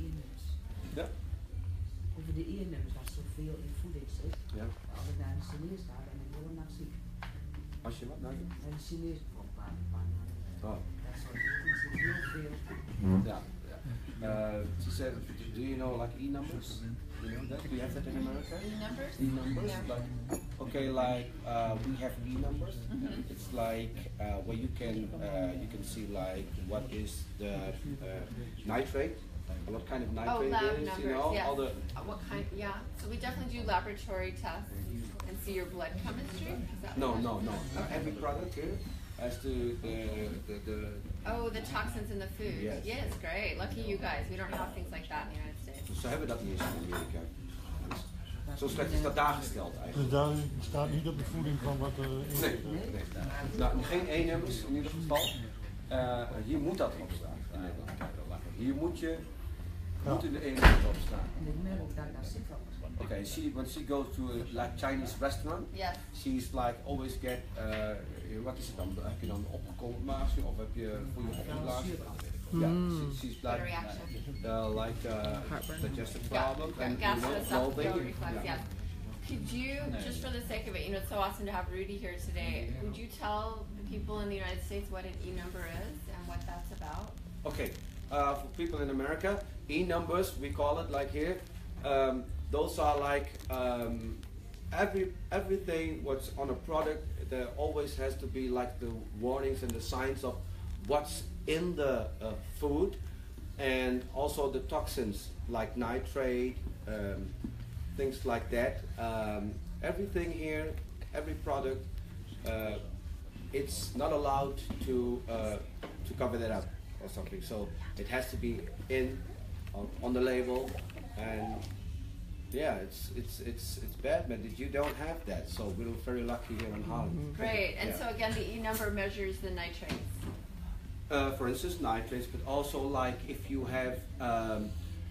ja? Over de e-nummers, waar zoveel in voeding zit. Ja. Als ik naar de Chinees ga, ben ik heel erg ziek. Als je wat naar je? Naar de Chinees bijvoorbeeld, waar een paar maanden. Oh. Daar zit heel veel. Ja. Uh, she said, do you know like e-numbers? You know that? Do you have that in America? E-numbers? E-numbers? Yeah. Like, okay, like uh, we have e-numbers. Mm-hmm. It's like uh, where you can uh, you can see like what is the uh, nitrate, what kind of Oh, nitrate lab it is, numbers, you know, yes. all the Uh, what kind, yeah. So we definitely do laboratory tests and see your blood chemistry. Is that no, what no, that- no. Uh, every product here has to the the, the Oh, the toxins in the food. Yes. Yes, great. Lucky you guys. We don't have things like that in the United States. dus ze hebben dat niet eens in Amerika. Zo slecht is dat daar gesteld eigenlijk. Dus daar staat niet op de voeding van wat er in Nee, zit. nee. Nou, geen E-nummers in ieder geval. Uh, hier moet dat op staan. in Nederland. Hier moet je moet in de E-nummers op staan. En ik merk ook dat ik daar ziek van was. Okay, she when she goes to a like Chinese restaurant, Yes. she's like always get uh, wat is het dan? Heb je dan opgekomen maagje of heb je voor je opgeblazen? Ja, she, she's Bad like reaction. uh, like uh, digestive Yeah, problem gra- and you know gastroesophageal bloating. reflux, Yeah. yes. Could you, just for the sake of it, you know, it's so awesome to have Rudy here today. Would you tell the people in the United States what an e-number is and what that's about? Okay, uh, for people in America, e-numbers we call it like here. Um, those are like um, every everything what's on a product. There always has to be like the warnings and the signs of what's in the uh, food, and also the toxins like nitrate, um, things like that. Um, everything here, every product, uh, it's not allowed to uh, to cover that up or something. So it has to be in on, on the label, and yeah, it's it's it's it's bad, but you don't have that. So we're very lucky here in Holland. Great. And Yeah. so again, the e-number measures the nitrates. Uh, for instance, nitrates, but also like if you have um,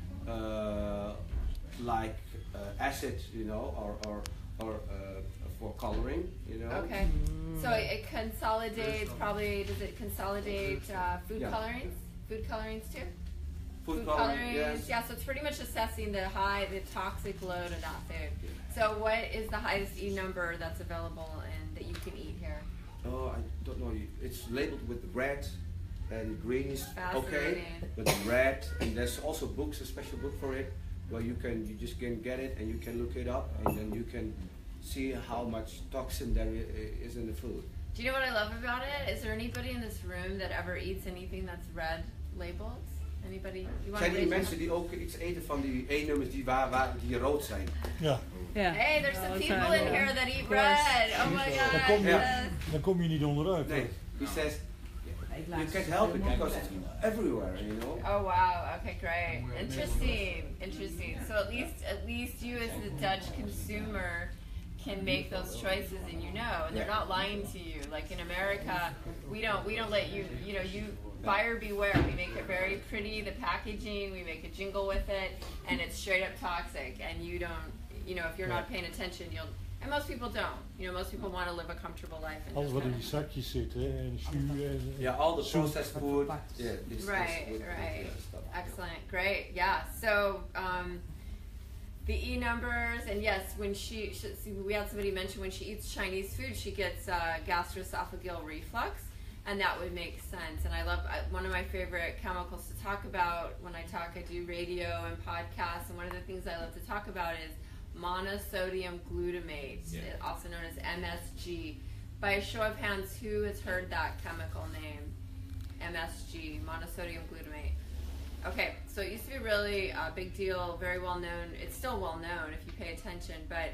uh, like uh, acid, you know, or or, or uh, for coloring, you know. Okay. So it, it consolidates, probably, does it consolidate uh, food Yeah. colorings? Food colorings too? Food coloring, yes. Yeah, so it's pretty much assessing the high, the toxic load of that food. So what is the highest E number that's available and that you can eat here? Oh, I don't know. It's labeled with red and green is okay, Fascinating. but red, and there's also books, a special book for it, where you can you just can get it and you can look it up, and then you can see how much toxin there i- is in the food. Do you know what I love about it? Is there anybody in this room that ever eats anything that's red labels? Anybody? You want Zijn to die raise mensen die ook iets eten van die E-nummers die, waar, waar, die rood zijn? Ja, Yeah. Hey, there's some All the people time, in yeah. here that eat Of course. red. Oh my dan god. kom je, yes. dan kom je niet onderuit. Nee, he says, Ik you laat can't ze help it helemaal because it's weg. everywhere, you know? Oh wow. Okay, great. Interesting. Interesting. So at least at least you as the Dutch consumer can make those choices and you know, and they're not lying to you. Like in America, we don't we don't let you you know, you buyer beware. We make it very pretty, the packaging, we make a jingle with it, and it's straight up toxic and you don't you know, if you're not paying attention you'll and most people don't. You know, most people want to live a comfortable life and Alles just wat in kinda- die zakjes zit, hè, en jus en... Yeah, all the Zoet. processed food. Yeah, this, Right, this, right. uh, stuff. Excellent, great, yeah. So um, the E numbers, and yes, when she, she, see, we had somebody mention when she eats Chinese food, she gets uh, gastroesophageal reflux, and that would make sense. And I love I, one of my favorite chemicals to talk about when I talk. I do radio and podcasts, and one of the things I love to talk about is monosodium glutamate, Yeah. also known as M S G. By a show of hands, who has heard that chemical name? M S G, monosodium glutamate. Okay, so it used to be really a big deal, very well known. It's still well known if you pay attention, but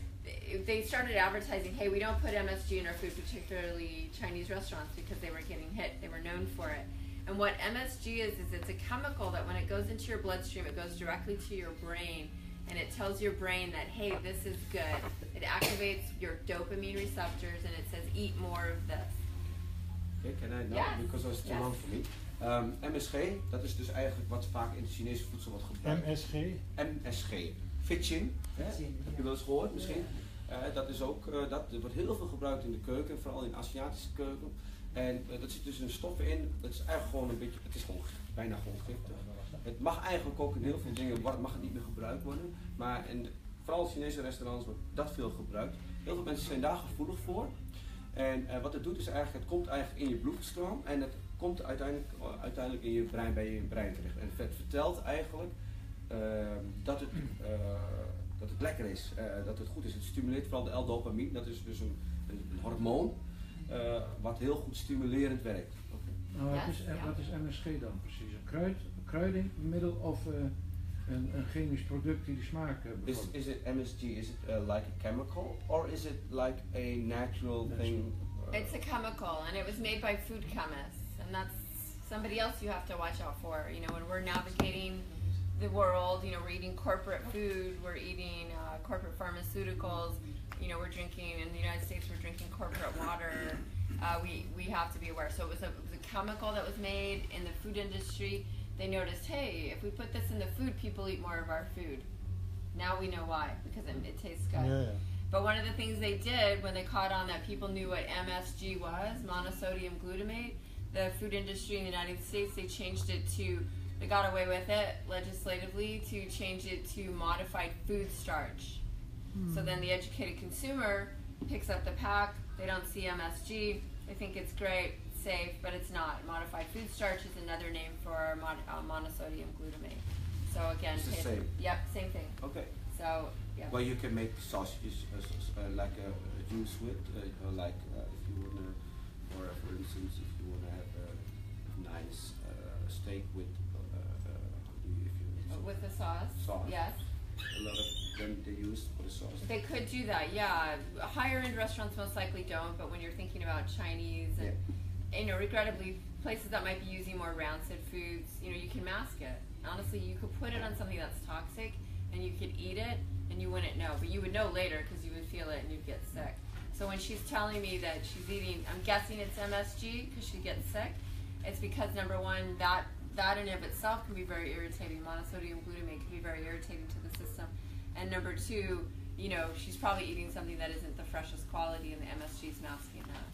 they started advertising, hey, we don't put M S G in our food, particularly Chinese restaurants, because they were getting hit. They were known for it. And what M S G is, is it's a chemical that when it goes into your bloodstream, it goes directly to your brain, and it tells your brain that, hey, this is good. It activates your dopamine receptors, and it says, eat more of this. Okay, can I know? Yes. Because it's too Yes. long for me. Um, M S G, dat is dus eigenlijk wat vaak in het Chinese voedsel wordt gebruikt. M S G? M S G. Fitchin, hè? Fitchin, Heb ja. je wel eens gehoord misschien? Uh, dat is ook, uh, dat er wordt heel veel gebruikt in de keuken, vooral in de Aziatische keuken. En uh, dat zit dus een stof in, dat is eigenlijk gewoon een beetje, het is gewoon bijna gewoon giftig. Het mag eigenlijk ook in heel veel dingen, mag het niet meer gebruikt worden. Maar in de, vooral in Chinese restaurants wordt dat veel gebruikt. Heel veel mensen zijn daar gevoelig voor. En uh, wat het doet is eigenlijk, het komt eigenlijk in je bloedstroom en het komt uiteindelijk, uh, uiteindelijk in je brein, bij je brein terecht. En het vertelt eigenlijk uh, dat, het, uh, dat het lekker is, uh, dat het goed is. Het stimuleert vooral de L-dopamine, dat is dus een, een, een hormoon uh, wat heel goed stimulerend werkt. Okay. Nou, wat, Yes, is, ja. wat is M S G dan precies? Een kruid, een kruidingmiddel of uh, een, een chemisch product die die smaak uh, Is, bevordert? is it M S G, is it uh, like a chemical or is it like a natural thing? Uh, It's a chemical, and it was made by food chemists, and that's somebody else you have to watch out for. You know, when we're navigating the world, you know, we're eating corporate food, we're eating uh, corporate pharmaceuticals, you know, we're drinking, in the United States, we're drinking corporate water. Uh, we, we have to be aware. So it was, a, it was a chemical that was made in the food industry. They noticed, hey, if we put this in the food, people eat more of our food. Now we know why, because it, it tastes good. Ja, ja. But one of the things they did when they caught on that people knew what M S G was, monosodium glutamate, the food industry in the United States, they changed it to, they got away with it legislatively to change it to modified food starch. So then the educated consumer picks up the pack, they don't see M S G, they think it's great, it's safe, but it's not. Modified food starch is another name for mon- uh, monosodium glutamate. So again, It's the pay- same. Yep, same thing. okay. So, yeah. Well, you can make sausages uh, s- uh, like a, a juice with, uh, or like uh, if you wanna, or uh, for instance, if you wanna have a nice uh, steak with, uh, uh, how do you, if you With the sauce? Sauce. Yes. a lot of them they use for the sauce. They could do that, yeah. Higher end restaurants most likely don't, but when you're thinking about Chinese and, you know, regrettably, places that might be using more rancid foods, you know, you can mask it. Honestly, you could put it on something that's toxic and you could eat it and you wouldn't know, but you would know later because you would feel it and you'd get sick. So when she's telling me that she's eating, I'm guessing it's M S G because she gets sick, it's because number one, that that in of itself can be very irritating. Monosodium glutamate can be very irritating to the system. And number two, you know, she's probably eating something that isn't the freshest quality and the M S G is masking that.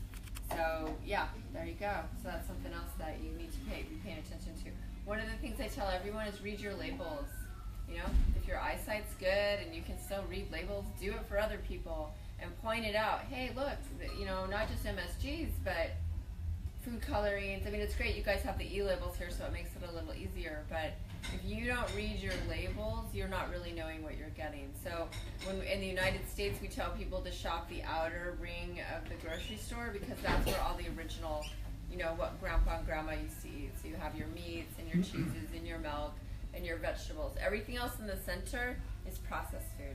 So yeah, there you go. So that's something else that you need to pay, be paying attention to. One of the things I tell everyone is read your labels. You know, if your eyesight's good and you can still read labels, do it for other people and point it out. Hey, look, you know, not just M S Gs, but food colorings. I mean, it's great you guys have the e-labels here, so it makes it a little easier, but if you don't read your labels, you're not really knowing what you're getting. So when in the United States, we tell people to shop the outer ring of the grocery store because that's where all the original, you know, what grandpa and grandma used to eat. So you have your meats and your cheeses and your milk and your vegetables. Everything else in the center is processed food.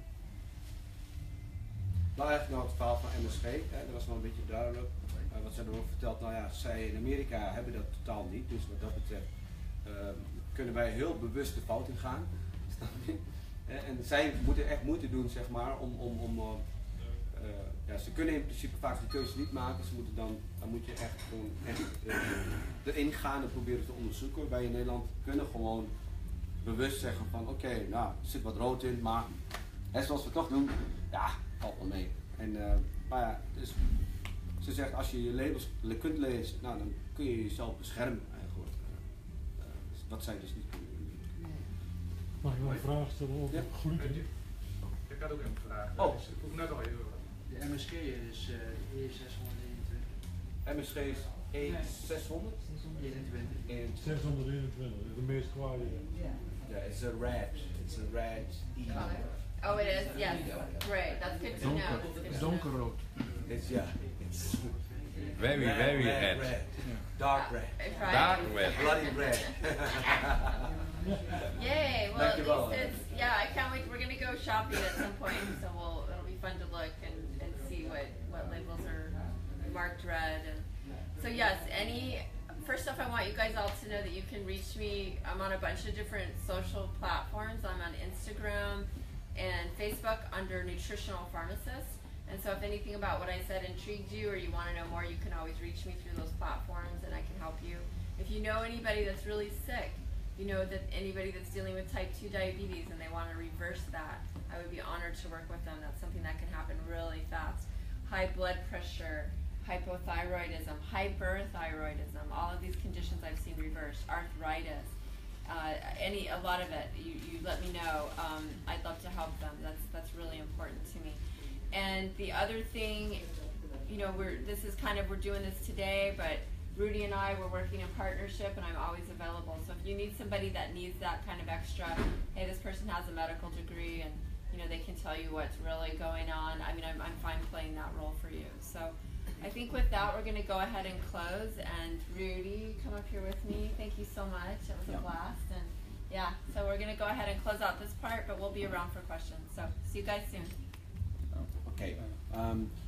Nou, eigenlijk nou het verhaal van M S G, hè, dat was wel een beetje duidelijk. Uh, wat ze hebben ook verteld, nou ja, zij in Amerika hebben dat totaal niet. Dus wat dat betreft uh, kunnen wij heel bewust de fout in gaan. En zij moeten echt moeite doen, zeg maar, om, om, om uh, uh, ja, ze kunnen in principe vaak die keuze niet maken. Ze moeten dan, dan moet je echt gewoon echt uh, erin gaan en proberen te onderzoeken. Wij in Nederland kunnen gewoon bewust zeggen van, oké, okay, nou, er zit wat rood in, maar hè, zoals we het toch doen, ja, valt wel mee. En, uh, maar ja, dus ze zegt, als je je labels kunt lezen, nou, dan kun je jezelf beschermen eigenlijk. Uh, dus wat zij dus niet kunnen doen. Mag ik nog een vraag stellen over Ja. gluten? Ik had ook een vraag. Oh. Dus ik vroeg net al even. De M S G is uh, E zeshonderdeenentwintig. M S G is E zeshonderd? eenentwintig. En zeshonderdeenentwintig, de meest kwaaie. yeah, it's a red. It's a red E. Color. Oh, it is? Yes. Great. That's good to know. Donker, That's good to know. donkerrood. It's yeah. It's Very, red, very red, red. dark red, If I- Dark red. bloody red. Yay! Well, Thank at you all. least it's yeah. I can't wait. We're gonna go shopping at some point, so we'll it'll be fun to look and, and see what what labels are marked red. And so yes, any first off, I want you guys all to know that you can reach me. I'm on a bunch of different social platforms. I'm on Instagram and Facebook under Nutritional Pharmacist. And so if anything about what I said intrigued you or you want to know more, you can always reach me through those platforms and I can help you. If you know anybody that's really sick, you know that anybody that's dealing with type two diabetes and they want to reverse that, I would be honored to work with them. That's something that can happen really fast. High blood pressure, hypothyroidism, hyperthyroidism, all of these conditions I've seen reversed, arthritis, uh, any, a lot of it, you, you let me know. Um, I'd love to help them. That's, that's really important to me. And the other thing, you know, we're, this is kind of, we're doing this today, but Rudy and I were working in partnership and I'm always available. So if you need somebody that needs that kind of extra, hey, this person has a medical degree and, you know, they can tell you what's really going on. I mean, I'm, I'm fine playing that role for you. So I think with that, we're going to go ahead and close. And Rudy, come up here with me. Thank you so much. It was a blast. And yeah, so we're going to go ahead and close out this part, but we'll be around for questions. So see you guys soon. Oké, okay. um,